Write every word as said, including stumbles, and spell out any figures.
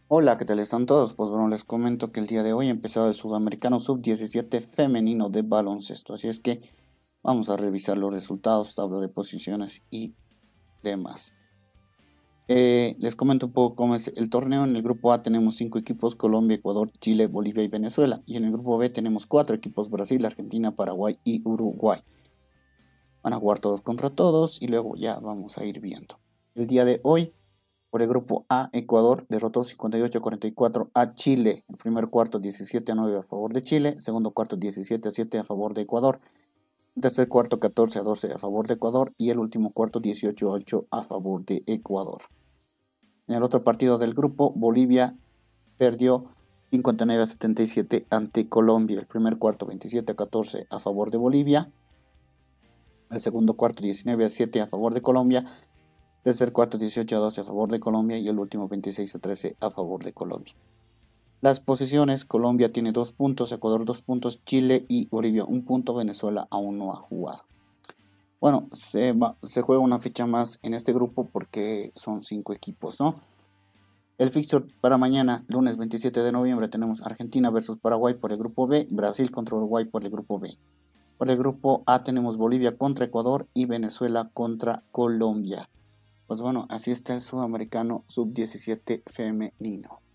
Hola, ¿qué tal están todos? Pues bueno, les comento que el día de hoy ha empezado el Sudamericano sub diecisiete femenino de baloncesto, así es que vamos a revisar los resultados, tabla de posiciones y demás. Eh, les comento un poco cómo es el torneo. En el grupo A tenemos cinco equipos: Colombia, Ecuador, Chile, Bolivia y Venezuela. Y en el grupo B tenemos cuatro equipos: Brasil, Argentina, Paraguay y Uruguay. Van a jugar todos contra todos y luego ya vamos a ir viendo. El día de hoy, por el grupo A, Ecuador derrotó cincuenta y ocho a cuarenta y cuatro a Chile. El primer cuarto diecisiete a nueve a favor de Chile. Segundo cuarto diecisiete a siete a favor de Ecuador. Tercer cuarto catorce a doce a favor de Ecuador. Y el último cuarto dieciocho a ocho a favor de Ecuador. En el otro partido del grupo, Bolivia perdió cincuenta y nueve a setenta y siete ante Colombia. El primer cuarto veintisiete a catorce a favor de Bolivia. El segundo cuarto diecinueve a siete a favor de Colombia. Tercer cuarto dieciocho a doce a favor de Colombia y el último veintiséis a trece a favor de Colombia. Las posiciones: Colombia tiene dos puntos, Ecuador dos puntos, Chile y Bolivia un punto, Venezuela aún no ha jugado. Bueno, se, va, se juega una fecha más en este grupo porque son cinco equipos, ¿no? El fixture para mañana, lunes veintisiete de noviembre, tenemos Argentina versus Paraguay por el grupo B, Brasil contra Uruguay por el grupo B. Por el grupo A tenemos Bolivia contra Ecuador y Venezuela contra Colombia. Pues bueno, así está el Sudamericano sub diecisiete femenino.